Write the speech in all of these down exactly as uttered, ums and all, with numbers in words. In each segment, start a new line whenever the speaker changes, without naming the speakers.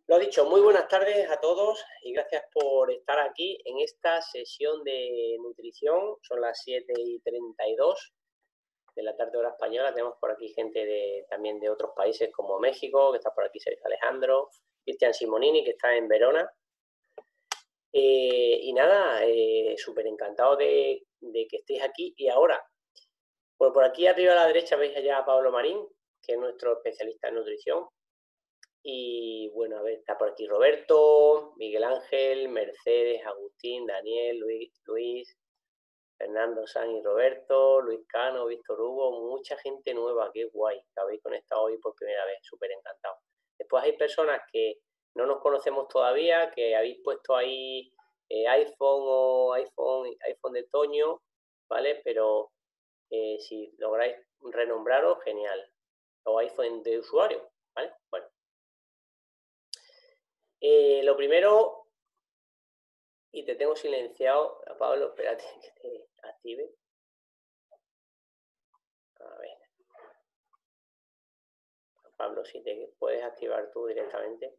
Lo dicho, muy buenas tardes a todos y gracias por estar aquí en esta sesión de nutrición. Son las siete y treinta y dos de la tarde hora española. Tenemos por aquí gente de, también de otros países como México, que está por aquí Sergio Alejandro, Cristian Simonini, que está en Verona. Eh, y nada, eh, súper encantado de, de que estéis aquí. Y ahora, bueno, por aquí arriba a la derecha veis allá a Pablo Marín, que es nuestro especialista en nutrición. Y bueno, a ver, está por aquí Roberto, Miguel Ángel, Mercedes, Agustín, Daniel, Luis, Luis Fernando San y Roberto, Luis Cano, Víctor Hugo, mucha gente nueva, qué guay, que habéis conectado hoy por primera vez, súper encantado. Después hay personas que no nos conocemos todavía, que habéis puesto ahí eh, iPhone o iPhone, iPhone de Toño, ¿vale? Pero eh, si lográis renombraros, genial. O iPhone de usuario, ¿vale? Bueno. Eh, lo primero, y te tengo silenciado, Pablo, espérate que te active. A ver. Pablo, si te puedes activar tú directamente.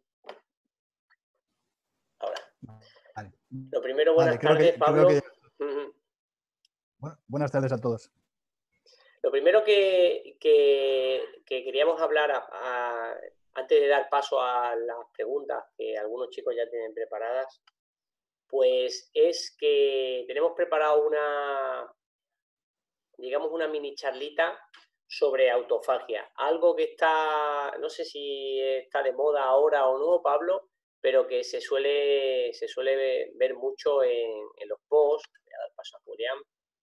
Ahora.
Vale.
Lo primero, buenas
vale, creo
tardes,
que,
Pablo.
Creo que...
Uh-huh.
bueno, buenas tardes a todos.
Lo primero que, que, que queríamos hablar, a, a, antes de dar paso a las preguntas que algunos chicos ya tienen preparadas, pues es que tenemos preparado una, digamos, una mini charlita sobre autofagia. Algo que está, no sé si está de moda ahora o no, Pablo, pero que se suele, se suele ver mucho en, en los posts. Voy a dar paso a Julián.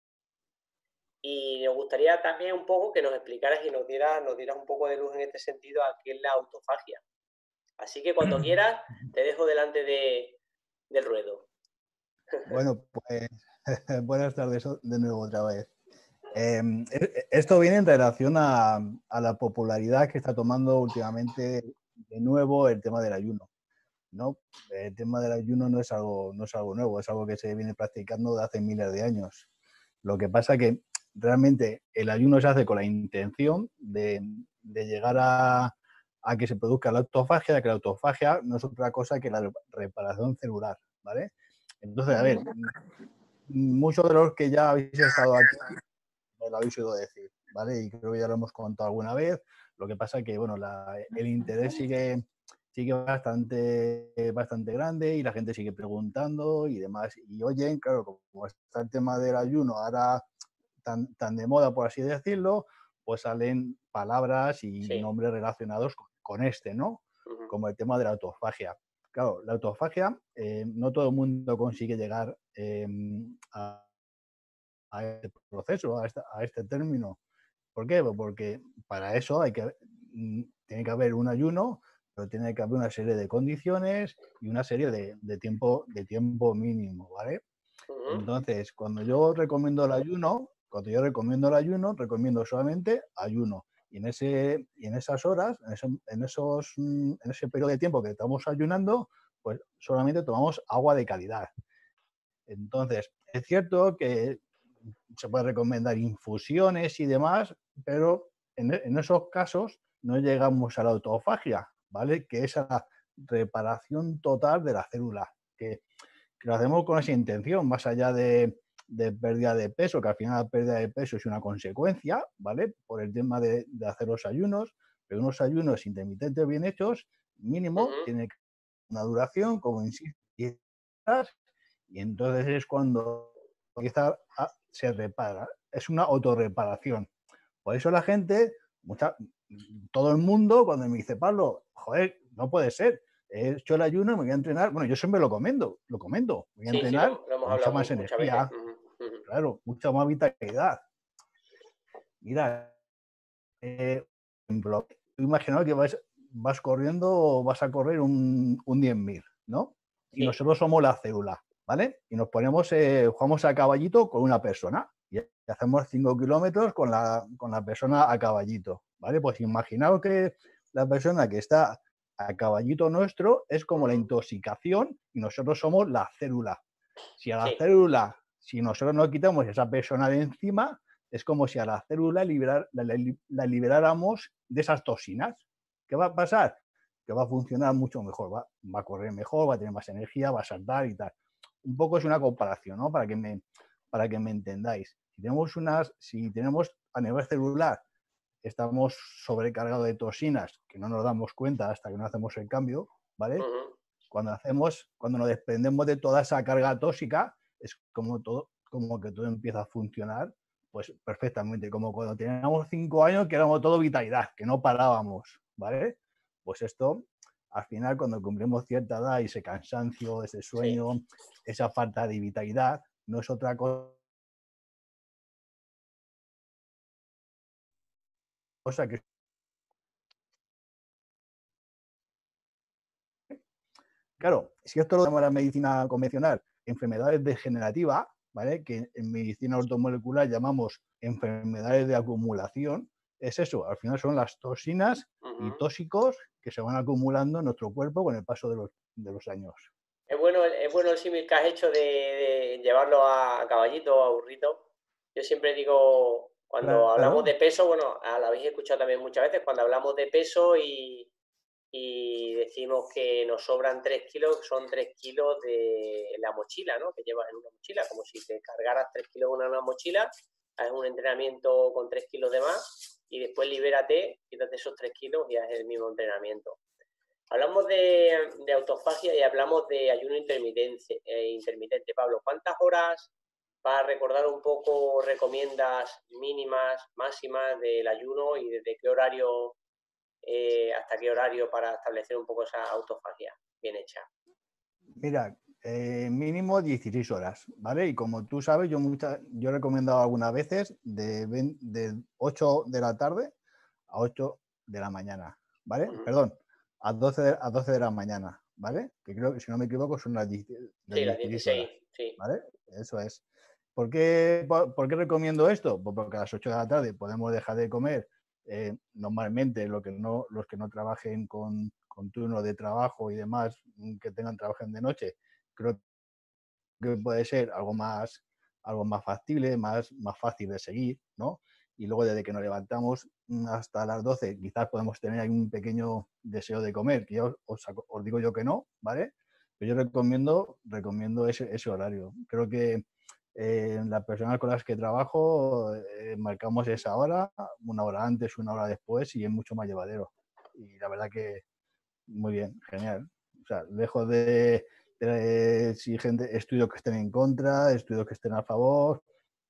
Y nos gustaría también un poco que nos explicaras y nos dieras, nos dieras un poco de luz en este sentido a qué es la autofagia. Así que cuando quieras, te dejo delante de, del ruedo.
Bueno, pues buenas tardes de nuevo otra vez. Eh, esto viene en relación a, a la popularidad que está tomando últimamente de nuevo el tema del ayuno, ¿no? El tema del ayuno no es algo, no es algo nuevo, es algo que se viene practicando desde hace miles de años. Lo que pasa es que realmente el ayuno se hace con la intención de, de llegar a, a que se produzca la autofagia, que la autofagia no es otra cosa que la reparación celular, ¿vale? Entonces, a ver, muchos de los que ya habéis estado aquí me lo habéis oído decir, ¿vale? Y creo que ya lo hemos contado alguna vez. Lo que pasa es que, bueno, la, el interés sigue, sigue bastante, bastante grande y la gente sigue preguntando y demás. Y oyen, claro, como está el tema del ayuno ahora tan, tan de moda, por así decirlo, pues salen palabras y sí. nombres relacionados con, con este, ¿no? Uh-huh. Como el tema de la autofagia. Claro, la autofagia, eh, no todo el mundo consigue llegar eh, a, a este proceso, a este, a este término. ¿Por qué? Porque para eso hay que, tiene que haber un ayuno, pero tiene que haber una serie de condiciones y una serie de, de, tiempo, de tiempo mínimo, ¿vale? Uh-huh. Entonces, cuando yo recomiendo el ayuno, cuando yo recomiendo el ayuno, recomiendo solamente ayuno. Y en, ese, y en esas horas, en, ese, en, esos, en ese periodo de tiempo que estamos ayunando, pues solamente tomamos agua de calidad. Entonces, es cierto que se puede recomendar infusiones y demás, pero en, en esos casos no llegamos a la autofagia, ¿vale? Que es a la reparación total de la célula, que, que lo hacemos con esa intención, más allá de, de pérdida de peso, que al final la pérdida de peso es una consecuencia, ¿vale? Por el tema de, de hacer los ayunos, pero unos ayunos intermitentes bien hechos, mínimo, uh-huh. tiene una duración, como insisto, diez horas, y entonces es cuando empieza a, se repara. Es una autorreparación. Por eso la gente, mucha, todo el mundo, cuando me dice, Pablo, joder, no puede ser, he hecho el ayuno, me voy a entrenar. Bueno, yo siempre lo comento, lo comento. Voy a sí, entrenar sí, lo, lo hemos mucha más energía, uh-huh, uh-huh. claro, mucha más vitalidad. Mira, eh, por ejemplo, imaginaos que vas, vas corriendo, vas a correr un, un diez mil, ¿no? Y sí. nosotros somos la célula, ¿vale? Y nos ponemos, eh, jugamos a caballito con una persona y hacemos cinco kilómetros con la, con la persona a caballito, ¿vale? Pues imaginaos que la persona que está a caballito nuestro es como la intoxicación y nosotros somos la célula. Si a la sí. célula, si nosotros no quitamos esa persona de encima, es como si a la célula liberar, la, la, la liberáramos de esas toxinas. ¿Qué va a pasar? que va a funcionar mucho mejor, va, va a correr mejor, va a tener más energía, va a saltar y tal. Un poco es una comparación, ¿no? Para que me, para que me entendáis. Si tenemos, unas, si tenemos a nivel celular, estamos sobrecargados de toxinas que no nos damos cuenta hasta que no hacemos el cambio, ¿vale?
Uh-huh.
Cuando hacemos, cuando nos desprendemos de toda esa carga tóxica, es como todo, como que todo empieza a funcionar pues perfectamente, como cuando teníamos cinco años que éramos todo vitalidad, que no parábamos, ¿vale? Pues esto, al final, cuando cumplimos cierta edad y ese cansancio, ese sueño, sí. esa falta de vitalidad, no es otra cosa que... Claro, si esto lo llama la medicina convencional, enfermedades degenerativas, ¿vale? Que en medicina ortomolecular llamamos enfermedades de acumulación, es eso, al final son las toxinas uh-huh. y tóxicos que se van acumulando en nuestro cuerpo con el paso de los, de los años.
Es bueno, es bueno el símil que has hecho de, de llevarlo a caballito o a burrito. Yo siempre digo, cuando claro. hablamos de peso, bueno, lo habéis escuchado también muchas veces, cuando hablamos de peso y, y decimos que nos sobran tres kilos, son tres kilos de la mochila, ¿no? Que llevas en una mochila, como si te cargaras tres kilos en una mochila, haces un entrenamiento con tres kilos de más y después libérate, quítate esos tres kilos y haces el mismo entrenamiento. Hablamos de, de autofagia y hablamos de ayuno intermitente, eh, intermitente. Pablo, ¿cuántas horas, para recordar un poco, recomiendas mínimas, máximas del ayuno y desde qué horario eh, hasta qué horario para establecer un poco esa autofagia bien hecha?
Mira, eh, mínimo dieciséis horas, ¿vale? Y como tú sabes, yo, muchas, yo he recomendado algunas veces de, veinte, de ocho de la tarde a ocho de la mañana, ¿vale? Uh-huh. Perdón, a doce, de, a doce de la mañana, ¿vale? Que creo que si no me equivoco son las, diez, las
sí, las dieciséis
horas,
sí.
¿vale? Eso es. ¿Por qué, por, ¿Por qué recomiendo esto? Pues porque a las ocho de la tarde podemos dejar de comer eh, normalmente lo que no, los que no trabajen con, con turno de trabajo y demás, que tengan trabajen de noche, creo que puede ser algo más, algo más factible, más, más fácil de seguir, ¿no? Y luego desde que nos levantamos hasta las doce quizás podemos tener ahí un pequeño deseo de comer, que yo os, os digo yo que no, ¿vale? Pero yo recomiendo, recomiendo ese, ese horario. Creo que eh, las personas con las que trabajo eh, marcamos esa hora, una hora antes, una hora después y es mucho más llevadero. Y la verdad que muy bien, genial. O sea, lejos de, de si gente, estudios que estén en contra, estudios que estén a favor,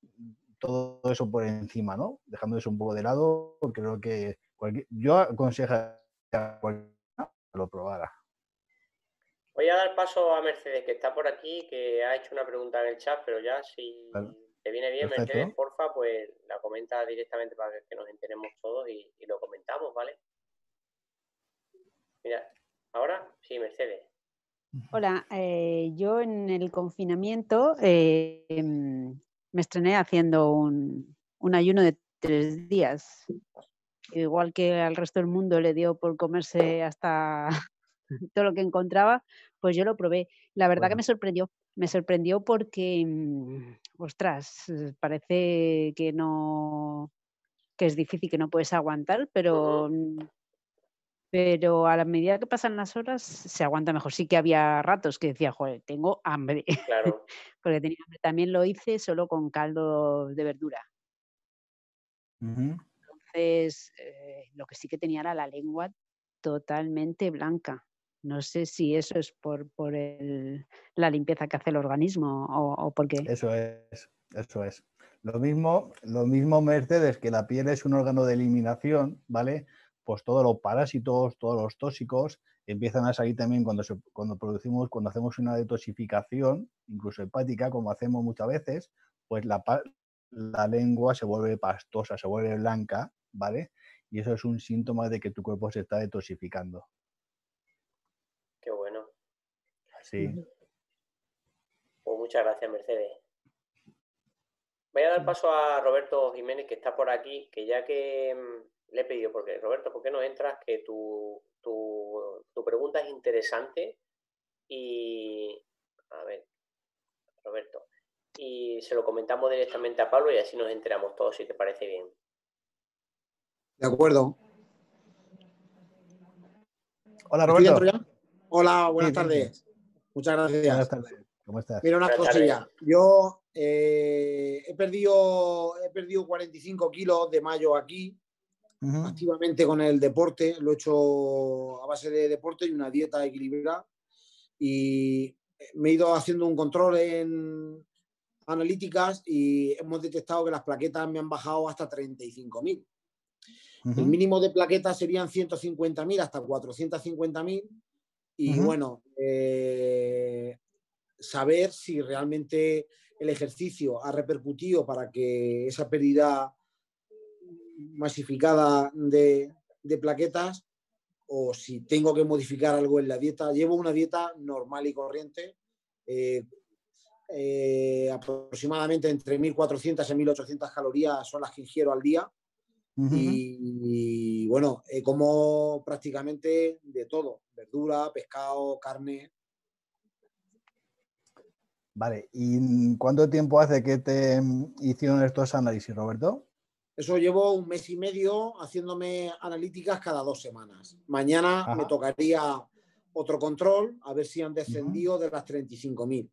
todo eso por encima, ¿no? Dejando eso un poco de lado, creo que cualquier, yo aconsejaría a cualquiera que lo probara.
Voy a dar paso a Mercedes, que está por aquí, que ha hecho una pregunta en el chat, pero ya si claro. te viene bien, perfecto. Mercedes, porfa, pues la comenta directamente para que nos enteremos todos y, y lo comentamos, ¿vale? Mira, ahora sí, Mercedes.
Hola, eh, yo en el confinamiento eh, me estrené haciendo un, un ayuno de tres días. Igual que al resto del mundo le dio por comerse hasta todo lo que encontraba, pues yo lo probé. La verdad bueno. que me sorprendió. Me sorprendió porque, ostras, parece que no, que es difícil, que no puedes aguantar, pero... Uh-huh. Pero a la medida que pasan las horas se aguanta mejor. Sí que había ratos que decía, joder, tengo hambre.
Claro.
Porque tenía hambre. También lo hice solo con caldo de verdura.
Uh-huh.
Entonces, eh, lo que sí que tenía era la lengua totalmente blanca. No sé si eso es por, por el, la limpieza que hace el organismo o, o por qué.
Eso es, eso es. Lo mismo, lo mismo, Mercedes, que la piel es un órgano de eliminación, ¿vale? Pues todos los parásitos, todos los tóxicos empiezan a salir también cuando, se, cuando producimos, cuando hacemos una detoxificación, incluso hepática, como hacemos muchas veces, pues la, la lengua se vuelve pastosa, se vuelve blanca, ¿vale? Y eso es un síntoma de que tu cuerpo se está detoxificando.
Qué bueno.
Sí.
Pues muchas gracias, Mercedes. Voy a dar paso a Roberto Jiménez, que está por aquí, que ya que mmm, le he pedido, porque Roberto, ¿por qué no entras? Que tu, tu, tu pregunta es interesante y, a ver, Roberto, y se lo comentamos directamente a Pablo y así nos enteramos todos, si te parece bien.
De acuerdo.
Hola,
¿Estoy
Roberto.
dentro ya? Hola, buenas
Sí, bien, bien.
tardes. Muchas gracias.
Buenas tardes. ¿Cómo estás?
Mira, una
Buenas
cosilla.
tardes.
Yo eh, he, perdido, he perdido cuarenta y cinco kilos de mayo aquí,
Ujú.
activamente con el deporte. Lo he hecho a base de deporte y una dieta equilibrada. Y me he ido haciendo un control en analíticas y hemos detectado que las plaquetas me han bajado hasta treinta y cinco mil.
Ujú.
El mínimo de plaquetas serían ciento cincuenta mil hasta cuatrocientos cincuenta mil. Y
Ujú.
bueno, eh, saber si realmente el ejercicio ha repercutido para que esa pérdida masificada de, de plaquetas, o si tengo que modificar algo en la dieta. Llevo una dieta normal y corriente, eh, eh, aproximadamente entre mil cuatrocientas y mil ochocientas calorías son las que ingiero al día.
Ujú.
Y, y bueno, eh, como prácticamente de todo, verdura, pescado, carne.
Vale, ¿y cuánto tiempo hace que te mm, hicieron estos análisis, Roberto?
Eso llevo un mes y medio haciéndome analíticas cada dos semanas. Mañana
Ajá.
me tocaría otro control, a ver si han
Ujú.
descendido de las treinta y cinco mil.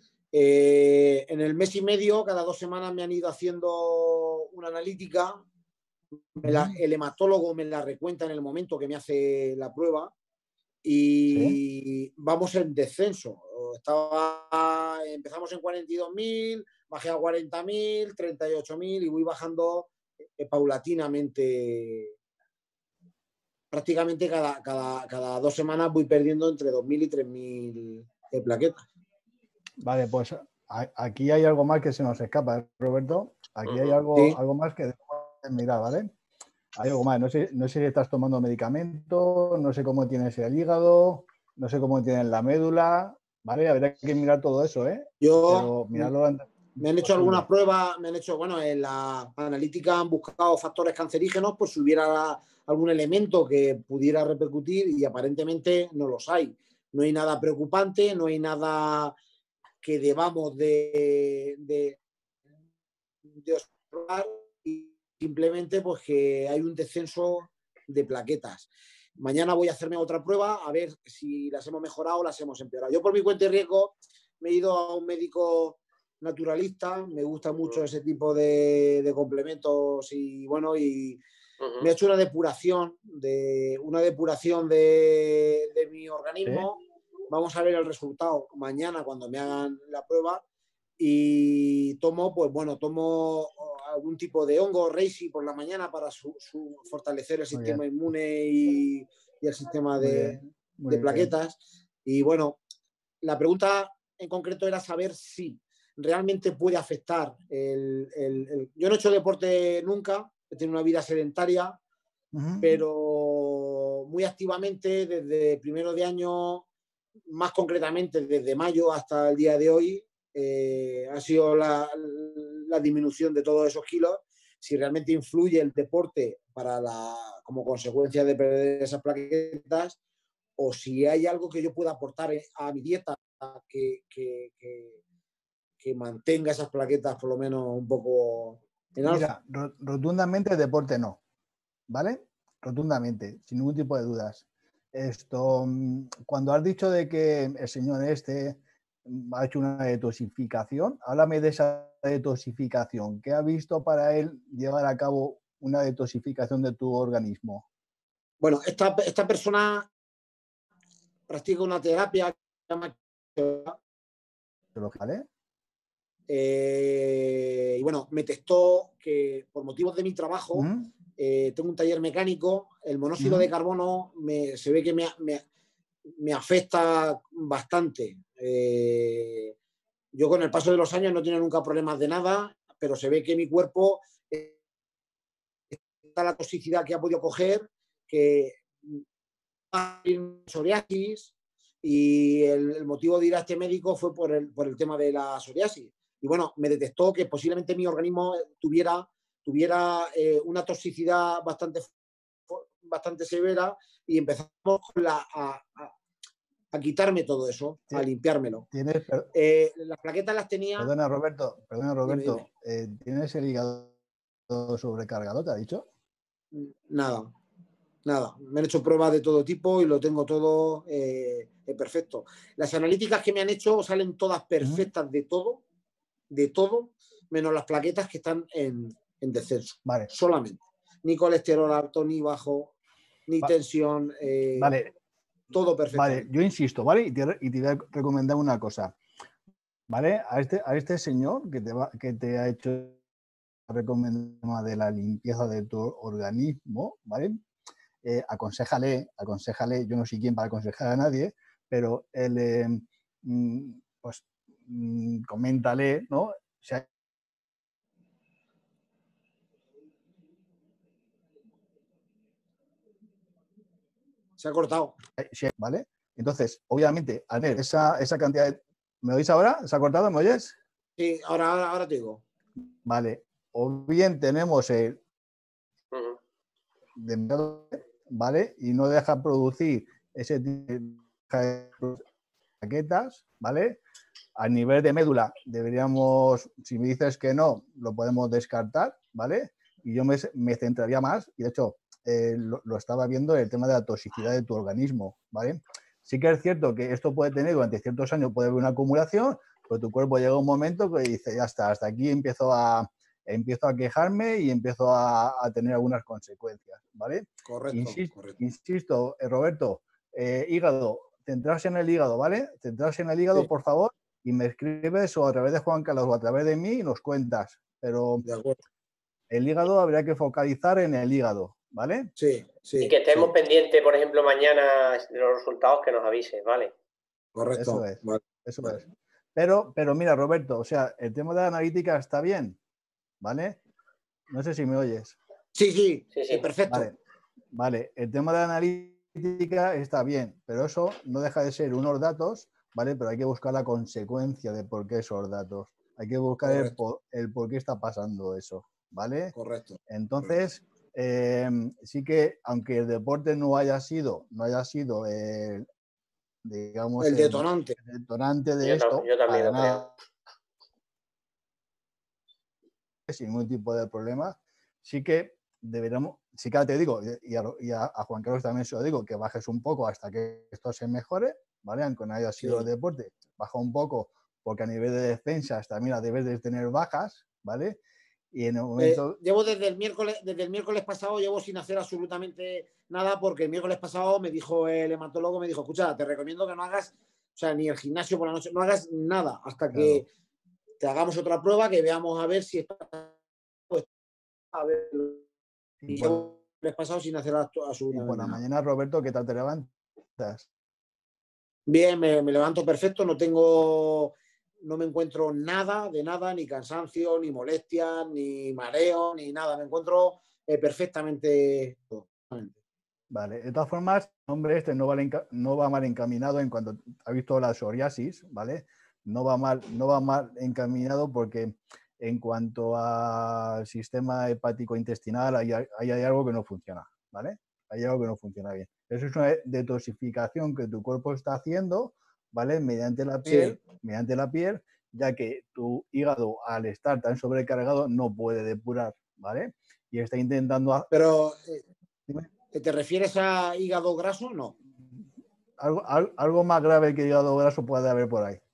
Eh, en el mes y medio, cada dos semanas me han ido haciendo una analítica. Me la-
Ujú.
el hematólogo me la recuenta en el momento que me hace la prueba
Sí.
y vamos en descenso. Estaba, empezamos en cuarenta y dos mil, bajé a cuarenta mil, treinta y ocho mil y voy bajando eh, paulatinamente. Prácticamente cada, cada, cada dos semanas voy perdiendo entre dos mil y tres mil de plaquetas.
Vale, pues a- aquí hay algo más que se nos escapa, ¿eh, Roberto. Aquí hay
Ujú.
algo,
Sí.
algo más que debemos mirar, ¿vale? Hay algo más. No sé, no sé si estás tomando medicamento, no sé cómo tienes el hígado, no sé cómo tienes la médula, ¿vale? Habría que mirar todo eso, ¿eh?
Yo
Pero mirarlo antes
me han hecho
posible.
algunas pruebas, me han hecho, bueno, en la analítica han buscado factores cancerígenos por si hubiera algún elemento que pudiera repercutir y aparentemente no los hay. No hay nada preocupante, no hay nada que debamos de, de, de observar y simplemente pues que hay un descenso de plaquetas. Mañana voy a hacerme otra prueba a ver si las hemos mejorado o las hemos empeorado. Yo por mi cuenta y riesgo me he ido a un médico naturalista, me gusta mucho ese tipo de, de complementos y bueno, y
Ujú.
me he hecho una depuración de una depuración de, de mi organismo.
¿Sí?
Vamos a ver el resultado mañana cuando me hagan la prueba y tomo, pues bueno, tomo algún tipo de hongo reishi por la mañana para su, su fortalecer el
Muy
sistema
bien,
inmune y, y el sistema
muy
de,
bien, muy
de
bien.
plaquetas. Y bueno, la pregunta en concreto era saber si realmente puede afectar el, el, el... Yo no he hecho deporte nunca, he tenido una vida sedentaria,
Ujú.
pero muy activamente desde primero de año, más concretamente desde mayo hasta el día de hoy, eh, ha sido la, la disminución de todos esos kilos. Si realmente influye el deporte para la, como consecuencia de perder esas plaquetas, o si hay algo que yo pueda aportar a mi dieta que, que, que, que mantenga esas plaquetas por lo menos un poco en alza.
Mira, ro- rotundamente deporte no, ¿vale? Rotundamente, sin ningún tipo de dudas. Esto, mm, cuando has dicho de que el señor este mm, ha hecho una detoxificación, háblame de esa detoxificación. ¿Qué ha visto para él llevar a cabo una detoxificación de tu organismo?
Bueno, esta, esta persona practica una terapia que se llama
¿Vale?
eh, y bueno, me testó que por motivos de mi trabajo,
¿Mm?
eh, tengo un taller mecánico, el monóxido
¿Mm?
de carbono me, se ve que me, me, me afecta bastante. Eh, yo con el paso de los años no tengo nunca problemas de nada, pero se ve que mi cuerpo eh, está la toxicidad que ha podido coger, que psoriasis, y el, el motivo de ir a este médico fue por el, por el tema de la psoriasis. Y bueno, me detectó que posiblemente mi organismo tuviera, tuviera eh, una toxicidad bastante, bastante severa y empezamos con la, a, a, a quitarme todo eso, a limpiármelo.
¿Tienes, per-
Eh, las plaquetas las tenía...
perdona, Roberto, perdona, Roberto,
Dime,
eh, ¿tienes el hígado sobrecargado, te ha dicho?
dime. Nada. Nada, me han hecho pruebas de todo tipo y lo tengo todo eh, perfecto. Las analíticas que me han hecho salen todas perfectas de todo, de todo, menos las plaquetas que están en, en descenso.
Vale.
Solamente. Ni colesterol alto, ni bajo, ni
Va
tensión. Eh,
vale.
Todo perfecto.
Vale, yo insisto, ¿vale? Y te, y te voy a recomendar una cosa. ¿Vale? A este, a este señor que te, va, que te ha hecho recomendar de la limpieza de tu organismo, ¿vale? Eh, aconséjale, aconséjale, yo no soy quien para aconsejar a nadie, pero él, eh, mm, pues, mm, coméntale, ¿no? O sea,
se ha cortado.
¿Vale? Entonces, obviamente, al ver esa, esa cantidad de... ¿Me oís ahora? ¿Se ha cortado? ¿Me oyes?
Sí, ahora, ahora, ahora te digo.
Vale. O bien tenemos el... de ¿vale? Y no deja producir ese tipo de plaquetas, ¿vale? A nivel de médula deberíamos, si me dices que no, lo podemos descartar, ¿vale? Y yo me, me centraría más, y de hecho eh, lo, lo estaba viendo, el tema de la toxicidad de tu organismo, ¿vale? Sí que es cierto que esto puede tener durante ciertos años, puede haber una acumulación, pero tu cuerpo llega a un momento que dice, ya está, hasta aquí empiezo a, empiezo a quejarme y empiezo a, a tener algunas consecuencias, ¿vale?
Correcto,
insisto,
correcto.
insisto eh, Roberto, eh, hígado, centrarse en el hígado, ¿vale? Centrarse en el hígado, sí. Por favor, y me escribes o a través de Juan Carlos o a través de mí y nos cuentas. Pero
de acuerdo.
El hígado habría que focalizar en el hígado, ¿vale?
Sí, sí.
Y que estemos
sí.
pendientes, por ejemplo, mañana de los resultados, que nos avises, ¿vale?
Correcto.
Eso es,
vale.
eso
vale.
es. Pero, pero mira, Roberto, o sea, el tema de la analítica está bien, ¿vale? No sé si me oyes.
Sí, sí,
sí, sí.
perfecto.
Vale, vale, el tema de la analítica está bien, pero eso no deja de ser unos datos, ¿vale? Pero hay que buscar la consecuencia de por qué esos datos. Hay que buscar el por, el por qué está pasando eso, ¿vale?
Correcto.
Entonces, eh, sí que aunque el deporte no haya sido, no haya sido el, digamos,
el detonante,
el, el detonante de
yo
esto,
yo también
para
lo
nada,
creo.
sin ningún tipo de problema, sí que deberíamos, sí que te digo, y, a, y a, a Juan Carlos también se lo digo, que bajes un poco hasta que esto se mejore, ¿vale? Aunque no haya sido sí. el deporte, baja un poco, porque a nivel de defensas también debes de tener bajas, ¿vale? Y en el momento...
Eh, llevo desde el miércoles, desde el miércoles pasado, llevo sin hacer absolutamente nada, porque el miércoles pasado me dijo el hematólogo, me dijo, escucha, te recomiendo que no hagas, o sea, ni el gimnasio por la noche, no hagas nada hasta que claro. te hagamos otra prueba, que veamos a ver si está, pues, a ver. Y, y llevo el miércoles pasado sin hacer absolutamente
nada. Y por la
nada.
mañana, Roberto, ¿qué tal te levantas?
Bien, me, me levanto perfecto, no tengo... no me encuentro nada, de nada, ni cansancio, ni molestias, ni mareo, ni nada. Me encuentro eh, perfectamente.
Vale, de todas formas, el hombre este no va, no va mal encaminado en cuanto ha visto la psoriasis, ¿vale? No va mal, no va mal encaminado porque en cuanto al sistema hepático intestinal hay, hay, hay algo que no funciona, ¿vale? Hay algo que no funciona bien. Eso es una detoxificación que tu cuerpo está haciendo, ¿vale? Mediante la piel, sí. mediante la piel, ya que tu hígado, al estar tan sobrecargado, no puede depurar, ¿vale? Y está intentando...
Pero, eh, ¿te refieres a hígado graso? No.
Algo, algo más grave que hígado graso puede haber por ahí.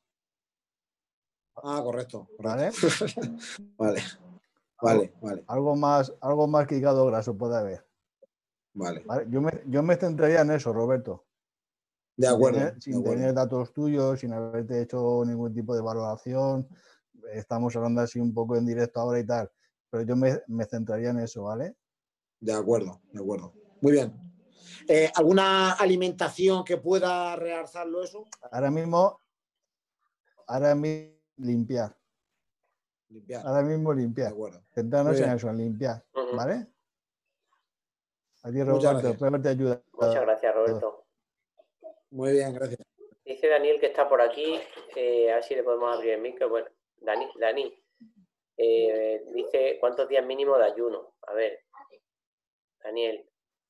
Ah, correcto. correcto.
¿Vale?
vale. Vale, vale.
Algo más, algo más que hígado graso puede haber.
Vale.
¿Vale? Yo, me, yo me centraría en eso, Roberto.
De acuerdo.
Sin, tener, sin
de acuerdo.
tener datos tuyos, sin haberte hecho ningún tipo de valoración. Estamos hablando así un poco en directo ahora y tal. Pero yo me, me centraría en eso, ¿vale?
De acuerdo, de acuerdo. Muy bien. Eh, ¿Alguna alimentación que pueda realzarlo eso?
Ahora mismo, ahora mismo limpiar.
Limpiar.
Ahora mismo limpiar.
De acuerdo.
Centrarnos en eso, en limpiar.
Uh-huh.
¿Vale? Aquí,
Muchas
Roberto, espero haberte ayudado.
Muchas gracias, Roberto.
Muy bien, gracias.
Dice Daniel que está por aquí, eh, a ver si le podemos abrir el micro. Bueno, Dani, Dani eh, dice cuántos días mínimo de ayuno. A ver, Daniel.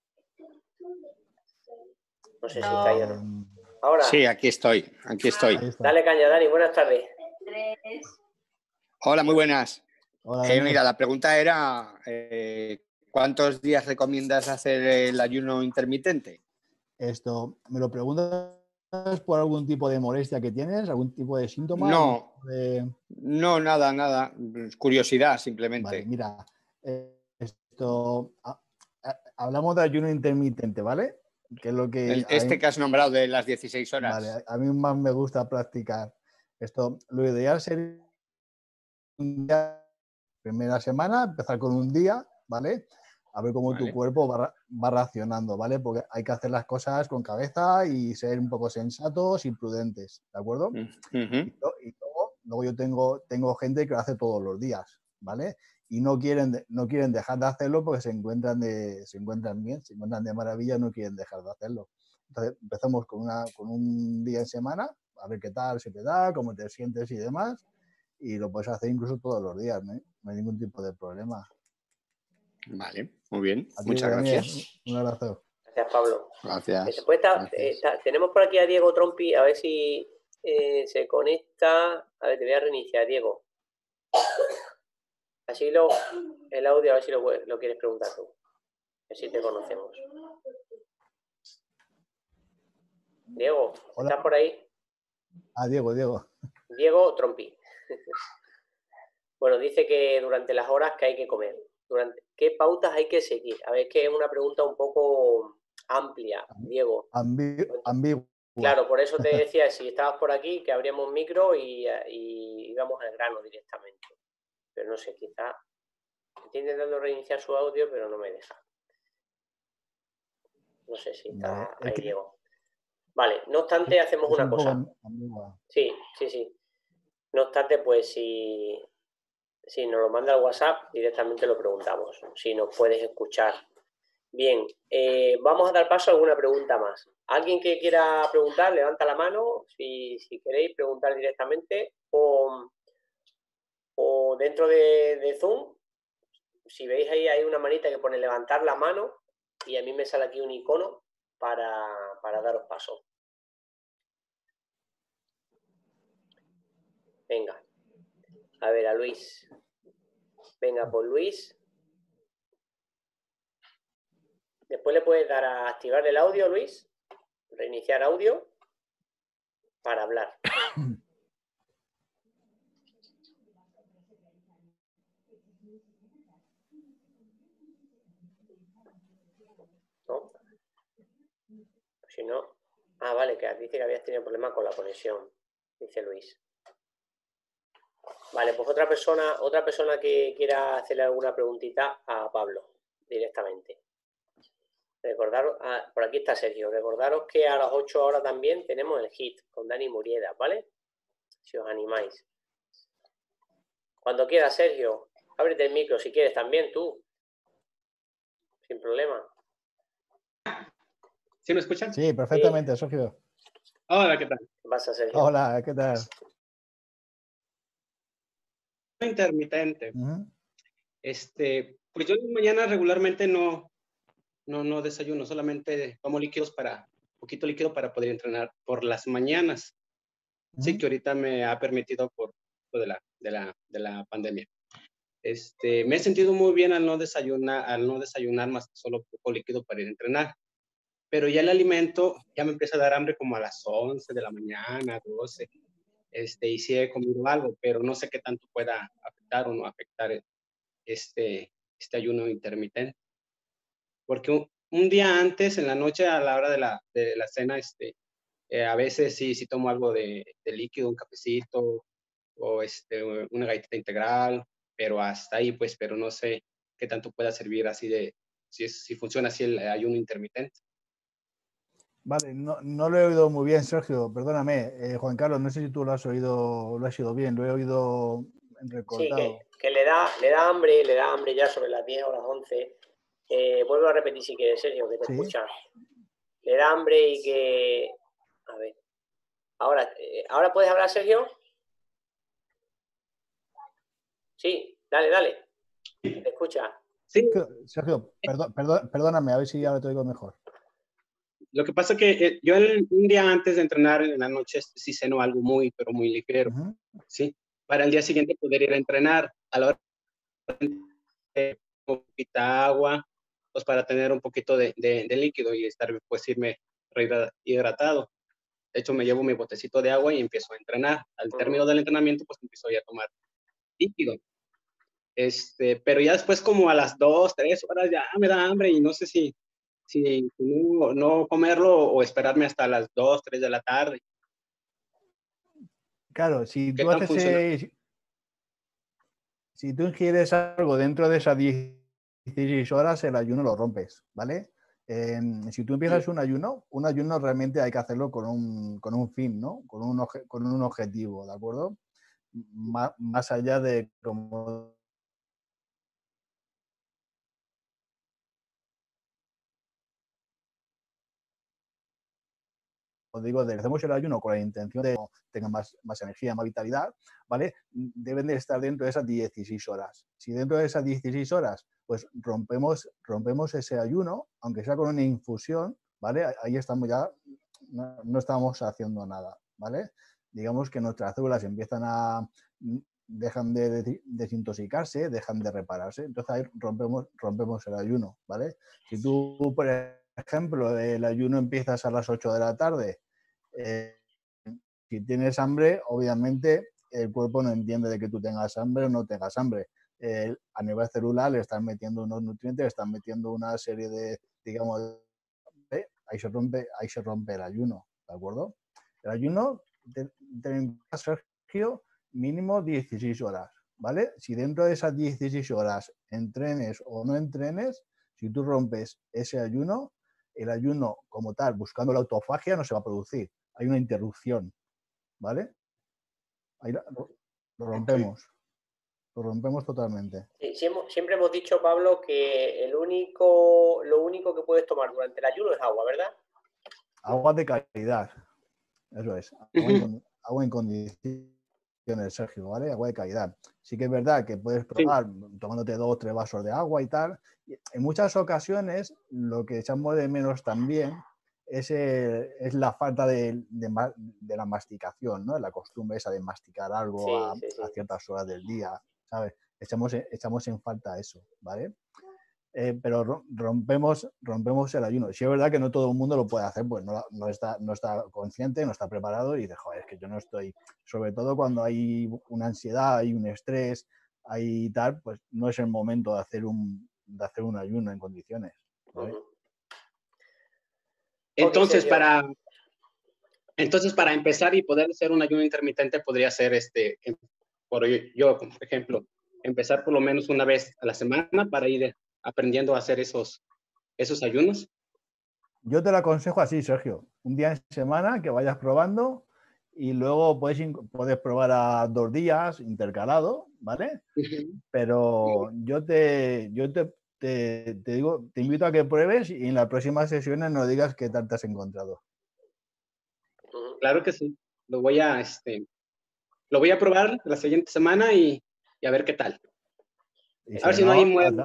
No sé si está ahí o no. Ahora.
Sí, aquí estoy, aquí estoy.
Dale caña, Dani, buenas tardes.
Hola, muy buenas.
Hola,
eh, mira, la pregunta era, eh, ¿Cuántos días recomiendas hacer el ayuno intermitente?
Esto, ¿me lo preguntas por algún tipo de molestia que tienes? ¿Algún tipo de síntoma?
No,
de...
no, nada, nada. Curiosidad,
Vale,
simplemente.
mira, eh, esto, a- a- hablamos de ayuno intermitente, ¿vale? Que es lo que
El-
a
Este
mí,
que has nombrado de las dieciséis horas.
vale, a mí más me gusta practicar. Esto, lo ideal sería un día, primera semana, empezar con un día, ¿vale? A ver cómo
Vale.
tu cuerpo va, ra- va reaccionando, ¿vale? Porque hay que hacer las cosas con cabeza y ser un poco sensatos y prudentes, ¿de acuerdo?
Ujú.
Y, lo- y luego, luego yo tengo, tengo gente que lo hace todos los días, ¿vale? Y no quieren, de- no quieren dejar de hacerlo porque se encuentran, de, se encuentran bien, se encuentran de maravilla, no quieren dejar de hacerlo. Entonces empezamos con, una, con un día en semana, a ver qué tal se te da, cómo te sientes y demás, y lo puedes hacer incluso todos los días, ¿no? No hay ningún tipo de problema.
Vale, muy bien.
A ti,
Muchas
Daniel,
gracias.
un abrazo.
Gracias, Pablo. Eh,
Gracias.
Después está-
gracias.
eh, está- tenemos por aquí a Diego Trompi, a ver si eh, se conecta. A ver, te voy a reiniciar, Diego. Así lo, el audio, a ver si lo, lo quieres preguntar tú. A ver si te conocemos. Diego,
Hola.
¿estás por ahí?
Ah, Diego, Diego.
Diego Trompi. Bueno, dice que durante las horas que hay que comer. Durante, ¿qué pautas hay que seguir? A ver, que es una pregunta un poco amplia, Diego.
Ambi- ambigua.
Claro, por eso te decía, si estabas por aquí, que abríamos micro y, y íbamos al grano directamente. Pero no sé, quizá estoy intentando reiniciar su audio, pero no me deja. No sé si está
Vale, es
ahí,
que-
Diego. Vale, no obstante, hacemos
Es
una
un poco
cosa.
am- ambigua.
Sí, sí, sí. No obstante, pues si, si nos lo manda al WhatsApp, directamente lo preguntamos. Si nos puedes escuchar. Bien, eh, vamos a dar paso a alguna pregunta más. ¿Alguien que quiera preguntar, levanta la mano? Si, si queréis preguntar directamente o, o dentro de, de Zoom, si veis ahí hay una manita que pone levantar la mano y a mí me sale aquí un icono para, para daros paso. Venga, a ver, a Luis. Venga, pues Luis. Después le puedes dar a activar el audio, Luis. Reiniciar audio para hablar. ¿No? Si no... Ah, vale, que dice que habías tenido problemas con la conexión, dice Luis. Vale, pues otra persona, otra persona que quiera hacerle alguna preguntita a Pablo directamente. Recordaros, ah, por aquí está Sergio, recordaros que a las ocho horas también tenemos el hit con Dani Murieda, ¿vale? Si os animáis. Cuando quieras, Sergio, ábrete el micro si quieres también tú. Sin problema.
¿Sí me escuchan?
Sí, perfectamente, Sergio.
Hola, ¿qué tal?
¿Qué pasa, Sergio?
Hola, ¿qué tal?
Intermitente.
Ujú.
Este, pues yo en la mañana regularmente no, no, no desayuno, solamente tomo líquidos para, poquito líquido para poder entrenar por las mañanas. Sí,
Ujú.
que ahorita me ha permitido por lo de la, de la, de la pandemia. Este, me he sentido muy bien al no desayunar, al no desayunar más que solo poco líquido para ir a entrenar. Pero ya el alimento ya me empieza a dar hambre como a las once de la mañana, doce. Este, y sí he comido algo, pero no sé qué tanto pueda afectar o no afectar este, este ayuno intermitente. Porque un, un día antes, en la noche, a la hora de la, de la cena, este, eh, a veces sí, sí tomo algo de, de líquido, un cafecito o este, una galletita integral, pero hasta ahí, pues, pero no sé qué tanto pueda servir así de, si, es, si funciona así el ayuno intermitente.
Vale, no, no lo he oído muy bien, Sergio, perdóname. Eh, Juan Carlos, no sé si tú lo has oído, lo has oído bien, lo he oído recortado.
Sí, que, que le, da, le da hambre, le da hambre ya sobre las diez o las once. Eh, vuelvo a repetir si quieres, Sergio, que te
Sí.
escucha. Le da hambre y que... A ver. Ahora, eh, ¿ahora puedes hablar, Sergio? Sí, dale, dale. Te escucha.
Sí,
Sergio, perdón, perdón, perdóname, a ver si ahora te oigo mejor.
lo que pasa es que eh, yo el, un día antes de entrenar en la noche sí ceno algo muy, pero muy ligero,
Uh-huh.
¿sí? Para el día siguiente poder ir a entrenar. A la hora de poquita agua, pues para tener un poquito de, de, de líquido y estar, pues irme hidratado. De hecho, me llevo mi botecito de agua y empiezo a entrenar. Al término del entrenamiento, pues empiezo ya a tomar líquido. Este, pero ya después como a las dos, tres horas ya me da hambre y no sé si, si no, no comerlo o esperarme hasta las dos, tres de la tarde.
Claro, si
¿Qué
tú
tan
haces,
funciona?
eh, si tú ingieres algo dentro de esas dieciséis horas, el ayuno lo rompes, ¿vale? Eh, si tú empiezas un ayuno, un ayuno realmente hay que hacerlo con un, con un fin, ¿no? Con un, oje, con un objetivo, ¿de acuerdo? Más, más allá de como os digo, de que hacemos el ayuno con la intención de que tengan más, más energía, más vitalidad, ¿vale? Deben de estar dentro de esas dieciséis horas. Si dentro de esas dieciséis horas, pues rompemos, rompemos ese ayuno, aunque sea con una infusión, ¿vale? Ahí estamos ya, no, no estamos haciendo nada, ¿vale? Digamos que nuestras células empiezan a, dejan de desintoxicarse, dejan de repararse, entonces ahí rompemos, rompemos el ayuno, ¿vale? Si tú, por ejemplo, el ayuno empiezas a las ocho de la tarde, eh, si tienes hambre, obviamente el cuerpo no entiende de que tú tengas hambre o no tengas hambre. Eh, a nivel celular le están metiendo unos nutrientes, le están metiendo una serie de, digamos, ¿eh? ahí, se rompe, ahí se rompe el ayuno, ¿de acuerdo? El ayuno, ten en cuenta, Sergio, mínimo dieciséis horas, ¿vale? Si dentro de esas dieciséis horas entrenes o no entrenes, si tú rompes ese ayuno, el ayuno como tal, buscando la autofagia, no se va a producir. Hay una interrupción, ¿vale? Ahí lo, lo rompemos. Lo rompemos totalmente.
Sí, siempre hemos dicho, Pablo, que el único, lo único que puedes tomar durante el ayuno es agua, ¿verdad?
Agua de calidad. Eso es. Agua en, agua en condiciones, Sergio, ¿vale? Agua de calidad. Sí que es verdad que puedes probar sí. tomándote dos o tres vasos de agua y tal. En muchas ocasiones lo que echamos de menos también es, eh, es la falta de, de, de la masticación, ¿no? La costumbre esa de masticar algo sí, a, sí, sí. a ciertas horas del día, ¿sabes? Echamos, echamos en falta eso, ¿vale? Eh, pero rompemos, rompemos el ayuno. Sí es verdad que no todo el mundo lo puede hacer, pues no, no, está, no está consciente, no está preparado y dice, joder, es que yo no estoy, sobre todo cuando hay una ansiedad, hay un estrés, hay tal, pues no es el momento de hacer un, de hacer un ayuno en condiciones, ¿vale?
Entonces, para, entonces, para empezar y poder hacer un ayuno intermitente, podría ser, este, por yo, por ejemplo, empezar por lo menos una vez a la semana para ir aprendiendo a hacer esos, esos ayunos.
Yo te lo aconsejo así, Sergio. Un día en semana que vayas probando y luego puedes, puedes probar a dos días intercalado, ¿vale? Uh-huh. Pero yo te, yo te, te, te digo, te invito a que pruebes y en las próximas sesiones nos digas qué tal te has encontrado.
Claro que sí. Lo voy a, este, lo voy a probar la siguiente semana y, y a ver qué tal.
Y
a ver si no, no hay mueble.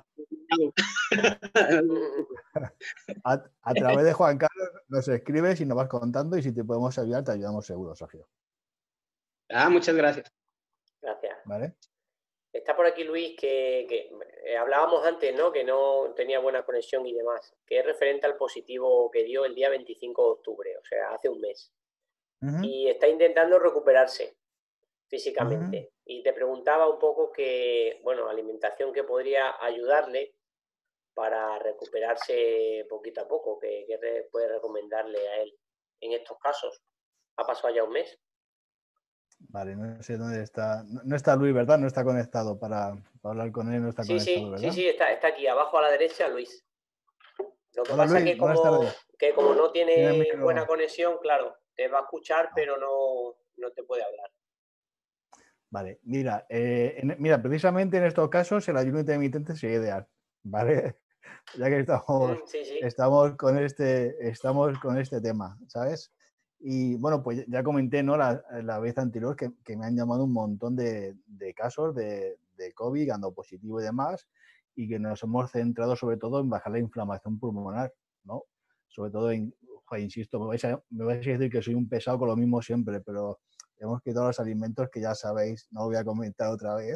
A, a través de Juan Carlos nos escribes y nos vas contando y si te podemos ayudar, te ayudamos seguro, Sergio.
Ah, muchas gracias.
Gracias.
¿Vale?
Está por aquí Luis, que, que eh, hablábamos antes, ¿no? Que no tenía buena conexión y demás, que es referente al positivo que dio el día veinticinco de octubre, o sea, hace un mes. Uh-huh. Y está intentando recuperarse físicamente. Uh-huh. Y te preguntaba un poco que, bueno, alimentación que podría ayudarle para recuperarse poquito a poco, que, que puede recomendarle a él en estos casos. Ha pasado ya un mes.
Vale, no sé dónde está. No, no está Luis, ¿verdad? No está conectado para, para hablar con él, no está
sí,
conectado,
sí,
¿verdad?
Sí, sí, está, está aquí, abajo a la derecha, Luis. Lo que
Hola,
pasa
Luis,
es que como, que como no tiene, tiene buena conexión, claro, te va a escuchar, ah. pero no, no te puede hablar.
Vale, mira, eh, en, mira, precisamente en estos casos el ayuno intermitente sería ideal, ¿vale? Ya que estamos,
mm, sí, sí.
estamos, con este, estamos con este tema, ¿sabes? Y bueno, pues ya comenté, ¿no? La, la vez anterior que, que me han llamado un montón de, de casos de, de COVID, dando positivo y demás, y que nos hemos centrado sobre todo en bajar la inflamación pulmonar, ¿no? Sobre todo en, ojo, insisto, me vais, a, me vais a decir que soy un pesado con lo mismo siempre, pero hemos quitado los alimentos que ya sabéis, no lo voy a comentar otra vez,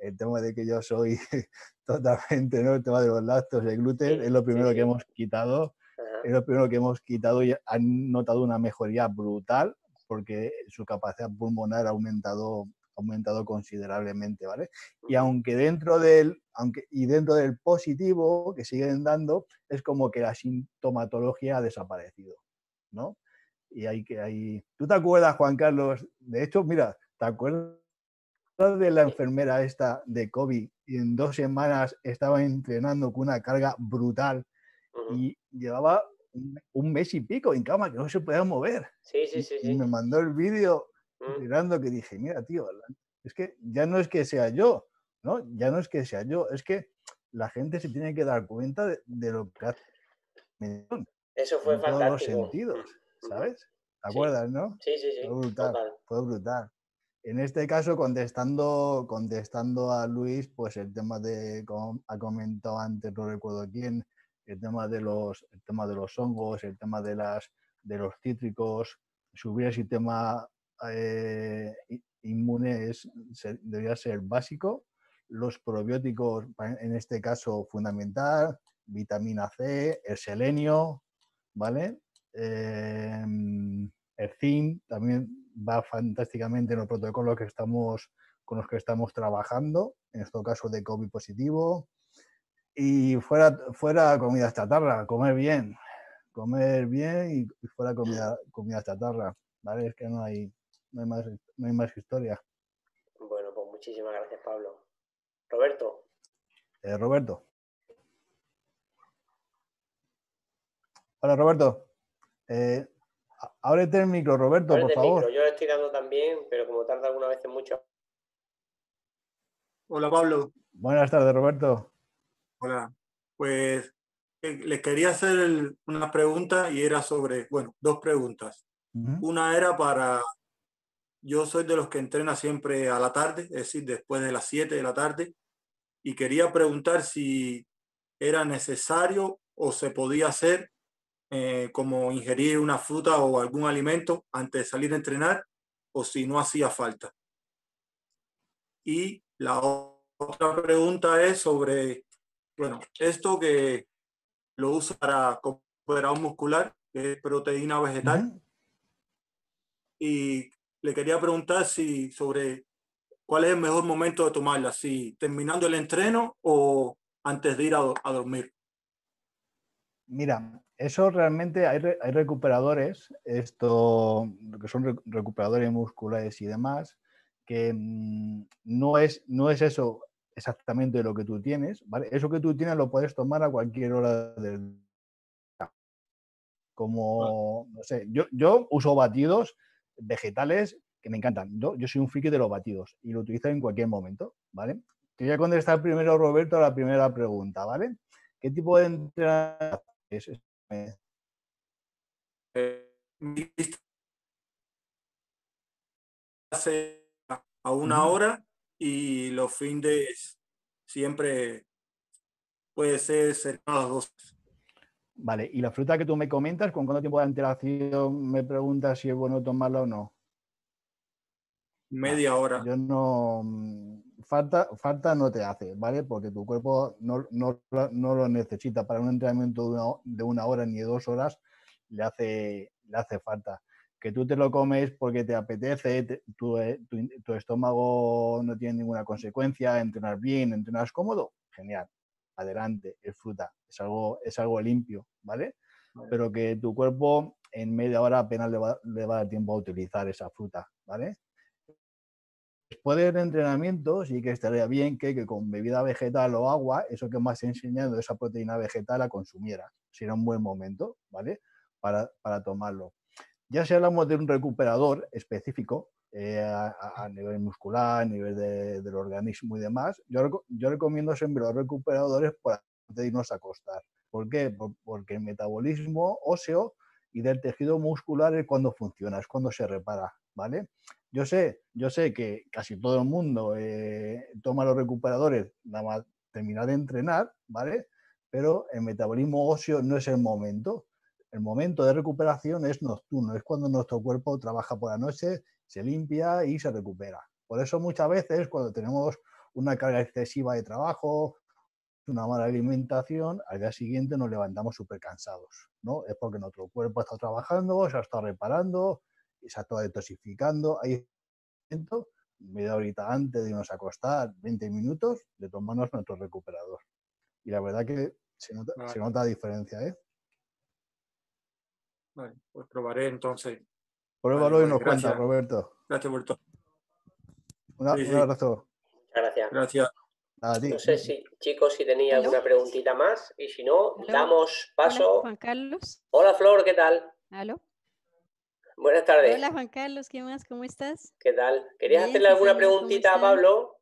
el tema de que yo soy totalmente, ¿no? El tema de los lácteos, el gluten,
Sí,
es lo primero
sí,
que
sí.
hemos quitado.
Ajá.
Es lo primero que hemos quitado y han notado una mejoría brutal porque su capacidad pulmonar ha aumentado, ha aumentado considerablemente, ¿vale? Y aunque dentro del, aunque, y dentro del positivo que siguen dando, es como que la sintomatología ha desaparecido, ¿no? Y hay que hay. ¿Tú te acuerdas, Juan Carlos? De hecho, mira, ¿te acuerdas de la enfermera esta de COVID y en dos semanas estaba entrenando con una carga brutal y llevaba un, un mes y pico en cama que no se podía mover?
Sí, sí,
Y,
sí,
y
sí.
me mandó el vídeo
Mm.
entrenando que dije, mira, tío, es que ya no es que sea yo, ¿no? Ya no es que sea yo, es que la gente se tiene que dar cuenta de, de lo que hace
Eso fue
en todos los
fantástico.
sentidos,
Mm,
¿sabes? ¿Te
sí.
acuerdas, no?
Sí, sí,
Fue
sí,
brutal,
total.
fue brutal. En este caso, contestando, contestando a Luis, pues el tema de, como ha comentado antes, no recuerdo quién, el tema de los, el tema de los hongos, el tema de, las, de los cítricos, subir el sistema eh, inmune es, debería ser básico. Los probióticos, en este caso, fundamental, vitamina C, el selenio, ¿vale? Eh, el zinc también va fantásticamente en los protocolos que estamos, con los que estamos trabajando, en este caso de COVID positivo. Y fuera, fuera comida chatarra, comer bien, comer bien y fuera comida, comida chatarra, ¿vale? Es que no hay, no hay, más, no hay más historia.
Bueno, pues muchísimas gracias, Pablo. Roberto.
Eh, Roberto. Hola, Roberto. Eh, ábrete el micro, Roberto,
Ábrete
por
el micro.
favor.
Yo lo estoy dando también, pero como tarda algunas veces mucho.
Hola, Pablo.
Buenas tardes, Roberto.
Hola. Pues eh, le quería hacer el- una pregunta y era sobre, bueno, dos preguntas.
Uh-huh.
Una era para, yo soy de los que entrena siempre a la tarde, es decir, después de las siete de la tarde, y quería preguntar si era necesario o se podía hacer eh, como ingerir una fruta o algún alimento antes de salir a entrenar o si no hacía falta. Y la otra pregunta es sobre, bueno, esto que lo uso para recuperación muscular, que es proteína vegetal.
Uh-huh.
Y le quería preguntar si sobre cuál es el mejor momento de tomarla, si terminando el entreno o antes de ir a, a dormir.
Mira, eso realmente hay, re, hay recuperadores, esto que son re, recuperadores musculares y demás, que mmm, no, es, no es eso exactamente lo que tú tienes, ¿vale? Eso que tú tienes lo puedes tomar a cualquier hora del día. Como, no sé, yo, yo uso batidos vegetales que me encantan. Yo, yo soy un friki de los batidos y lo utilizo en cualquier momento, ¿vale? Te voy a contestar primero, Roberto, a la primera pregunta, ¿vale? ¿Qué tipo de entrenamiento es?
Eh, hace a una
Uh-huh.
hora y los fines siempre puede ser cercano a las dos.
Vale, y la fruta que tú me comentas, ¿con cuánto tiempo de antelación me preguntas si es bueno tomarla o no?
Media
Vale.
hora.
Yo no, falta, falta no te hace, ¿vale? Porque tu cuerpo no, no, no lo necesita para un entrenamiento de una, de una hora ni de dos horas, le hace, le hace falta. Que tú te lo comes porque te apetece, te, tu, tu, tu estómago no tiene ninguna consecuencia, entrenar bien, entrenas cómodo, genial, adelante, es fruta, es algo, es algo limpio, ¿vale? Pero que tu cuerpo en media hora apenas le va, le va a dar tiempo a utilizar esa fruta, ¿vale? Después del entrenamiento sí que estaría bien que, que con bebida vegetal o agua, eso que me has enseñado, esa proteína vegetal, la consumiera. Sería un buen momento, ¿vale? Para, para tomarlo. Ya si hablamos de un recuperador específico, eh, a, a, nivel muscular, a nivel de, del organismo y demás, yo, yo recomiendo siempre los recuperadores por antes de irnos a acostar. ¿Por qué? Por, porque el metabolismo óseo y del tejido muscular es cuando funciona, es cuando se repara, ¿vale? Yo sé, yo sé que casi todo el mundo eh, toma los recuperadores nada más terminar de entrenar, ¿vale? Pero el metabolismo óseo no es el momento. El momento de recuperación es nocturno, es cuando nuestro cuerpo trabaja por la noche, se limpia y se recupera. Por eso muchas veces cuando tenemos una carga excesiva de trabajo, una mala alimentación, al día siguiente nos levantamos súper cansados, ¿no? Es porque nuestro cuerpo ha estado trabajando, se ha estado reparando, y se ha estado detoxificando. Hay momento, media horita antes de irnos a acostar, veinte minutos, de tomarnos nuestro recuperador. Y la verdad que se nota,
Vale.
se nota la diferencia, ¿eh?
Vale, pues probaré entonces.
Pruébalo
Vale,
y nos
pues,
cuenta,
gracias.
Roberto.
Gracias por todo.
Una-
Sí,
un
sí.
abrazo.
Muchas gracias.
Gracias.
A ti.
No sé si, chicos, si tenéis
¿Aló?
alguna preguntita más y si no,
¿Aló?
damos
Hola,
paso.
Juan Carlos.
Hola, Flor, ¿qué tal?
¿Aló?
Buenas tardes.
Hola, Juan Carlos, ¿qué más? ¿Cómo estás?
¿Qué tal? ¿Querías
Bien,
hacerle alguna
Susana, ¿cómo
preguntita a
están?
Pablo?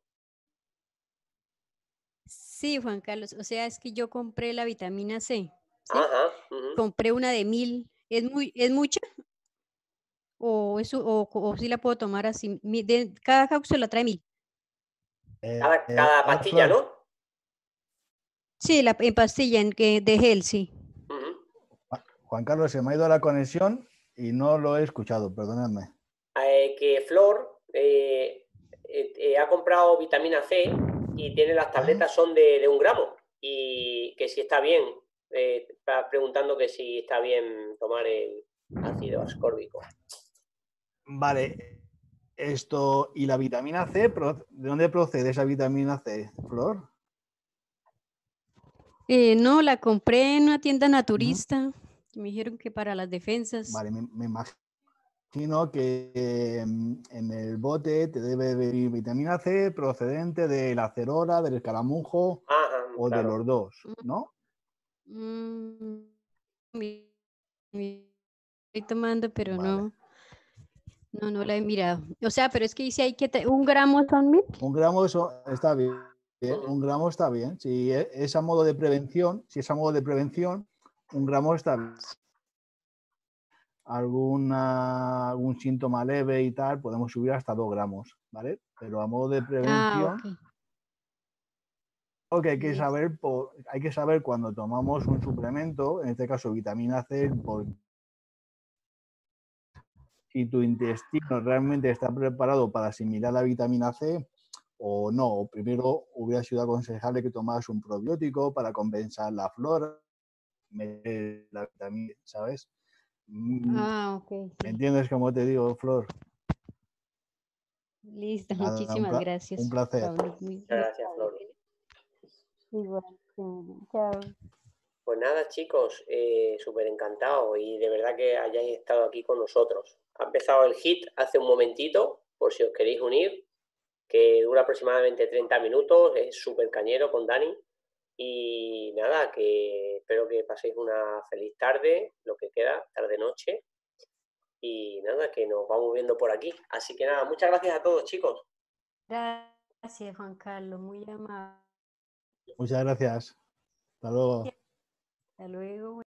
Sí, Juan Carlos, o sea, es que yo compré la vitamina C, ¿sí?
Ajá. ujú.
Compré una de mil. ¿Es muy, es mucha? ¿O, eso, o, o sí la puedo tomar así? Mi- de- cada cápsula trae mil.
Eh,
Cada,
eh,
cada
a ver,
pastilla,
Flor,
¿no?
Sí, la, en pastilla, en que, de gel, sí.
Ujú.
Ju- Juan Carlos, se me ha ido la conexión y no lo he escuchado, perdónenme.
Eh, que Flor eh, eh, eh, ha comprado vitamina C y tiene las tabletas son de, de un gramo y que si está bien, eh, está preguntando que si está bien tomar el ácido ascórbico.
Vale, esto, ¿y la vitamina C? pro- ¿De dónde procede esa vitamina C, Flor?
Eh, no, la compré en una tienda naturista. Me dijeron que para las defensas.
Vale, me, me imagino que eh, en el bote te debe venir vitamina C procedente de la acerola, del escaramujo
Ajá,
o de
claro.
los dos, ¿no?
Mm, mi- mi- estoy tomando, pero
Vale.
no, no, no la he mirado. O sea, pero es que dice hay que te- un gramo son mil.
Un gramo eso está bien,
Ujú.
un gramo está bien. Si e- es a modo de prevención, si es a modo de prevención, un gramo está bien. Alguna, algún síntoma leve y tal, podemos subir hasta dos gramos, ¿vale? Pero a modo de
Ah,
prevención,
ok.
lo que hay que
Listo.
saber, po- hay que saber cuando tomamos un suplemento, en este caso vitamina C, por- si tu intestino realmente está preparado para asimilar la vitamina C o no. Primero hubiera sido aconsejable que tomaras un probiótico para compensar la flora, meter la vitamina, ¿sabes? Mm,
Ah, ok,
¿Me
sí.
entiendes cómo te digo, Flor?
Listo,
Nada, un,
muchísimas
pla-
gracias,
un placer.
Pablo. Muy,
Muchas
muy
gracias, Flor.
amable. Igual, sí, chao.
Pues nada, chicos, eh, súper encantado y de verdad que hayáis estado aquí con nosotros. Ha empezado el hit hace un momentito, por si os queréis unir, que dura aproximadamente treinta minutos, es súper cañero con Dani. Y nada, que espero que paséis una feliz tarde, lo que queda, tarde-noche. Y nada, que nos vamos viendo por aquí. Así que nada, muchas gracias a todos, chicos.
Gracias, Juan Carlos, muy amable.
Muchas gracias. Hasta luego.
Hasta luego.